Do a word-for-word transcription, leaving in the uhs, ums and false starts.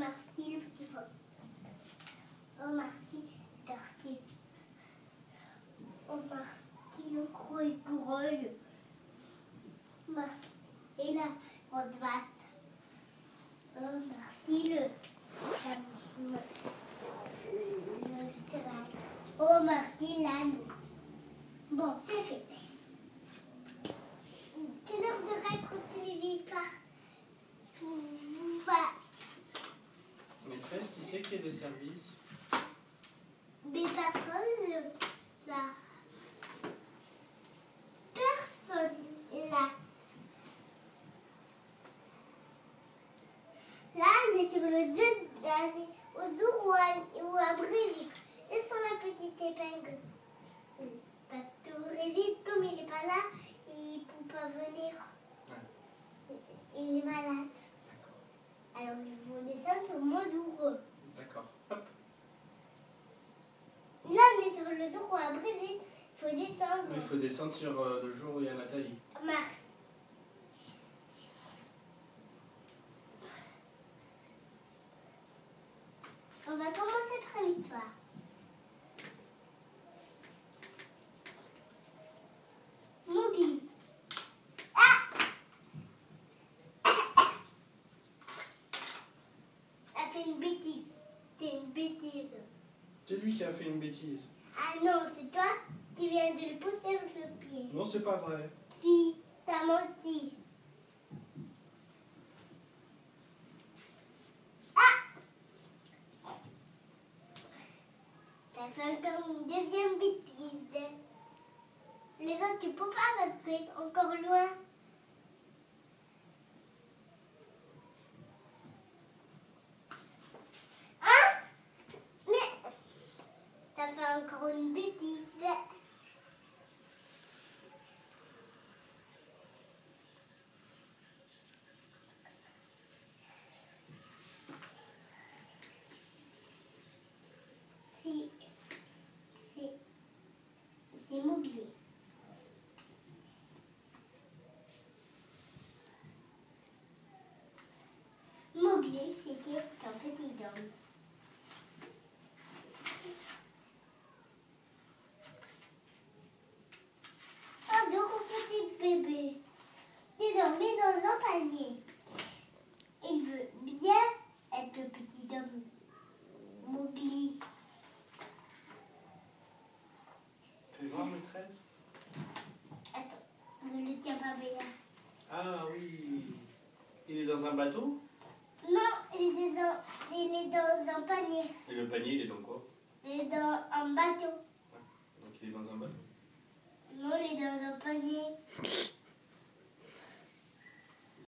merci le petit phoque. Oh merci le tortue. Oh merci le gros écureuil. Merci. Et la grosse vache. Oh merci le, le, le cheval. Oh merci l'âne. Bon, c'est fait. C'est l'heure de raconter les histoires. Voilà. Maîtresse, qui c'est qui est de service? Mais personne là. Personne là. Là, on est sur le zoo, au zoo ou à, ou à Bréville. Et sur la petite épingle. Parce que Bréville, comme il n'est pas là, il ne peut pas venir. Ouais. Il, il est malade. Alors il faut descendre sur mon jour. D'accord. Hop. Là, on est sur le jour à Bréville. Il faut descendre. Il faut descendre sur euh, le jour où il y a Nathalie. Mars. On va commencer par l'histoire. Mowgli. Ah! Elle fait une bêtise. C'est une bêtise. C'est lui qui a fait une bêtise. Ah non, c'est toi qui viens de le pousser avec le pied. Non, c'est pas vrai. Si, t'as menti. T'as fait encore une deuxième bêtise. Les autres, tu peux pas parce qu'ils sont encore loin. Hein? Mais t'as fait encore une bêtise. C'est Mowgli. Mowgli, c'était un petit homme. Un de petit bébé. Il dormait dans un panier. Il veut bien être le petit homme. Mowgli. Tu vois, maîtresse? Attends, ne le tiens pas bien. Ah oui. Il est dans un bateau? Non, il est dans, il est dans un panier. Et le panier, il est dans quoi? Il est dans un bateau. Donc il est dans un bateau. Non, il est dans un panier.